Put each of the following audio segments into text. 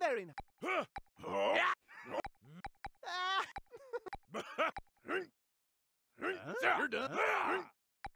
Very nice. You're done.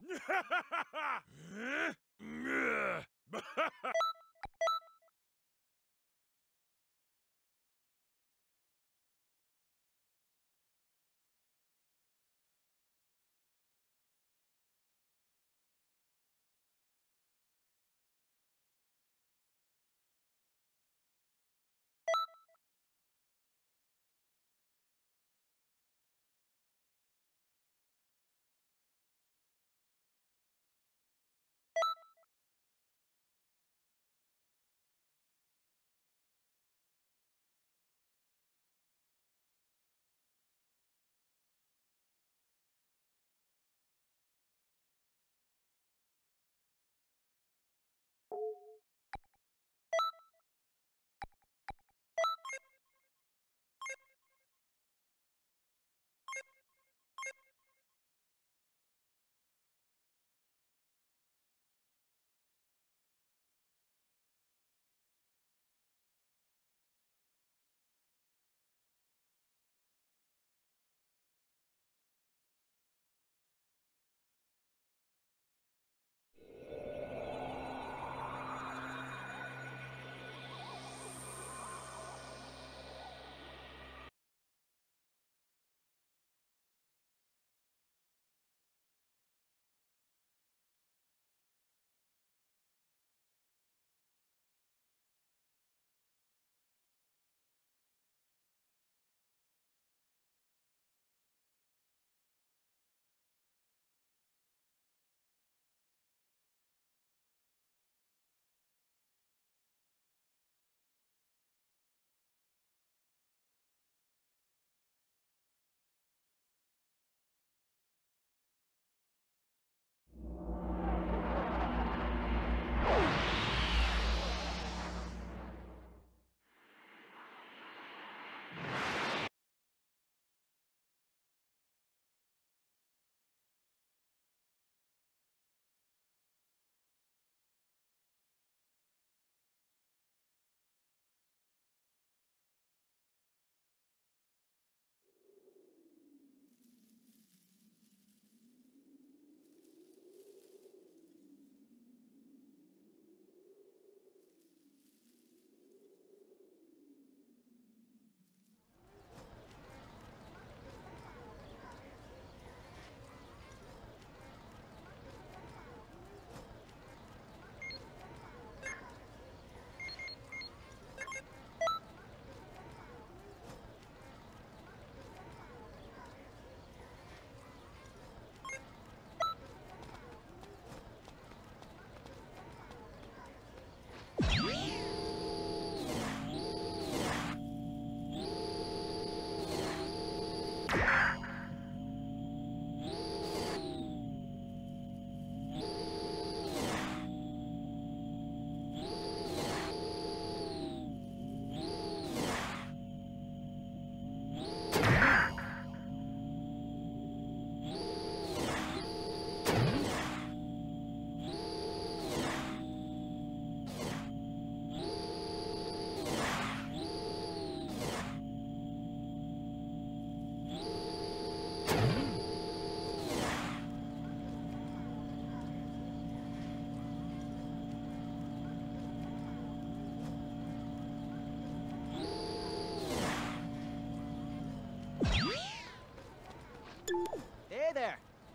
Hey there.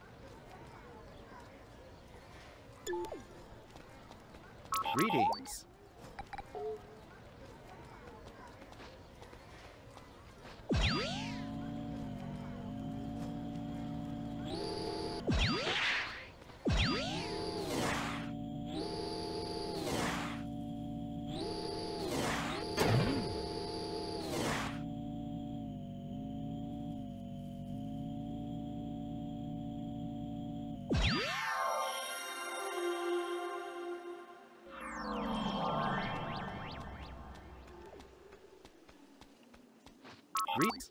Greetings. Greetings.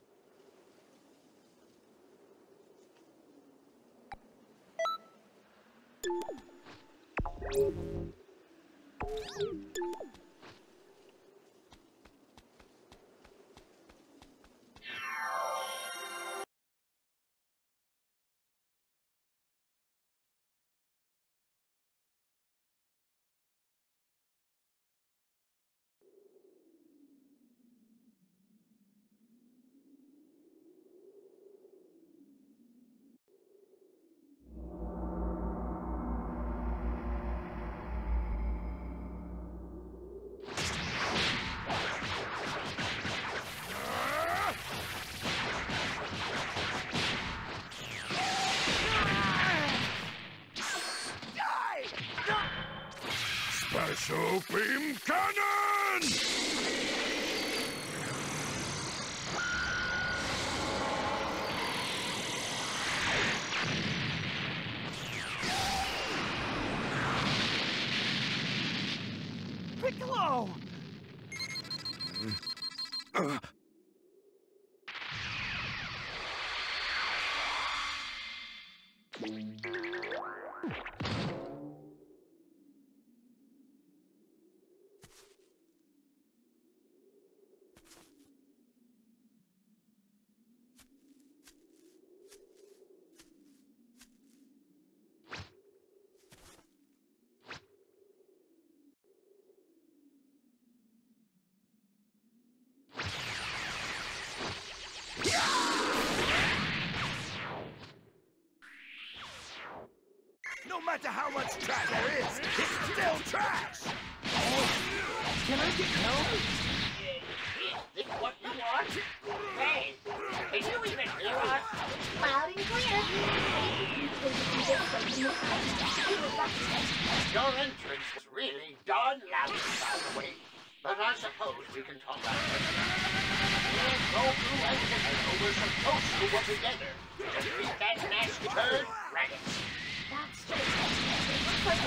Special beam cannon! Piccolo! No matter how much trash there is, it's still trash! Can I get help? Is this what you want? Hey, can you even hear us? Loud and clear. Your entrance was really darn loud, by the way. But I suppose we can talk about it. Goku and Piccolo were supposed to work together to defeat that nasty turd, Raditz. That's true. It looks like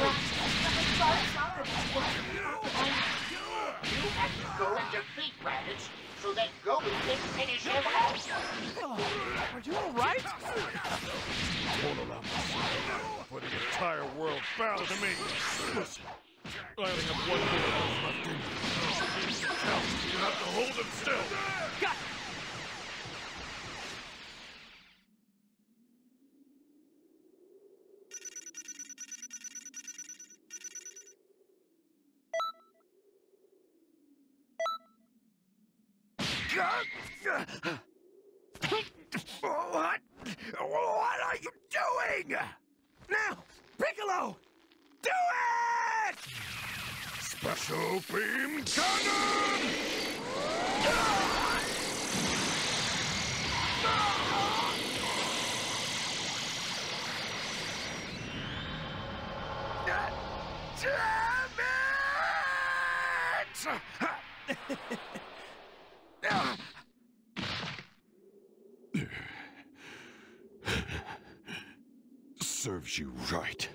You have to go and defeat Raditz so that Goku can finish him off. Are you alright? Won't allow myself for the entire world bow to me. Listen, I only have one bullet left in me. You have to hold him still. Got it! What? What are you doing? Now! Piccolo! Do it! Special beam cannon! Damn it! Serves you right.